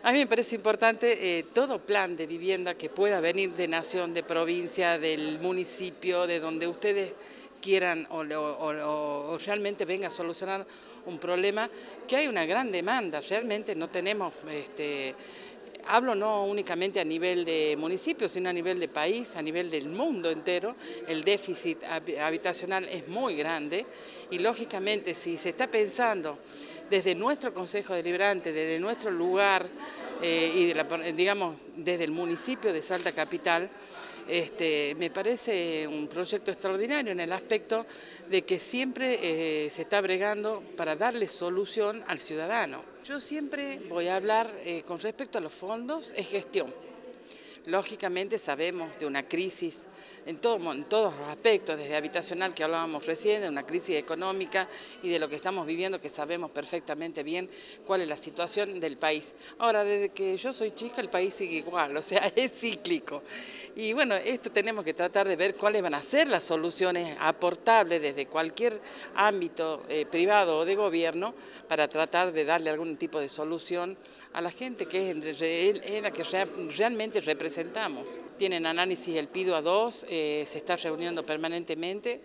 A mí me parece importante todo plan de vivienda que pueda venir de nación, de provincia, del municipio, de donde ustedes quieran o realmente venga a solucionar un problema, que hay una gran demanda. Realmente no tenemos, hablo no únicamente a nivel de municipio, sino a nivel de país, a nivel del mundo entero. El déficit habitacional es muy grande y lógicamente si se está pensando desde nuestro Consejo Deliberante, desde nuestro lugar digamos desde el municipio de Salta Capital, me parece un proyecto extraordinario en el aspecto de que siempre se está bregando para darle solución al ciudadano. Yo siempre voy a hablar con respecto a los fondos, es gestión. Lógicamente sabemos de una crisis en todos los aspectos, desde habitacional que hablábamos recién, de una crisis económica y de lo que estamos viviendo, que sabemos perfectamente bien cuál es la situación del país. Ahora, desde que yo soy chica, el país sigue igual, o sea, es cíclico. Y bueno, esto tenemos que tratar de ver cuáles van a ser las soluciones aportables desde cualquier ámbito privado o de gobierno para tratar de darle algún tipo de solución a la gente que es la que realmente representamos. Tienen análisis el PIDO-A2, se está reuniendo permanentemente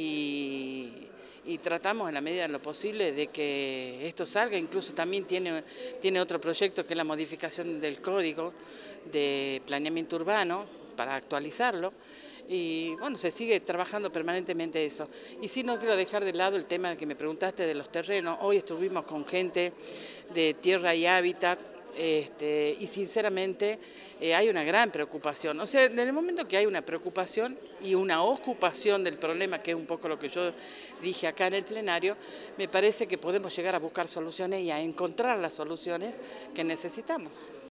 y tratamos en la medida de lo posible de que esto salga. Incluso también tiene otro proyecto que es la modificación del Código de Planeamiento Urbano para actualizarlo. Y bueno, se sigue trabajando permanentemente eso. Y sí, no quiero dejar de lado el tema que me preguntaste de los terrenos. Hoy estuvimos con gente de Tierra y Hábitat, y sinceramente hay una gran preocupación. O sea, en el momento que hay una preocupación y una ocupación del problema, que es un poco lo que yo dije acá en el plenario, me parece que podemos llegar a buscar soluciones y a encontrar las soluciones que necesitamos.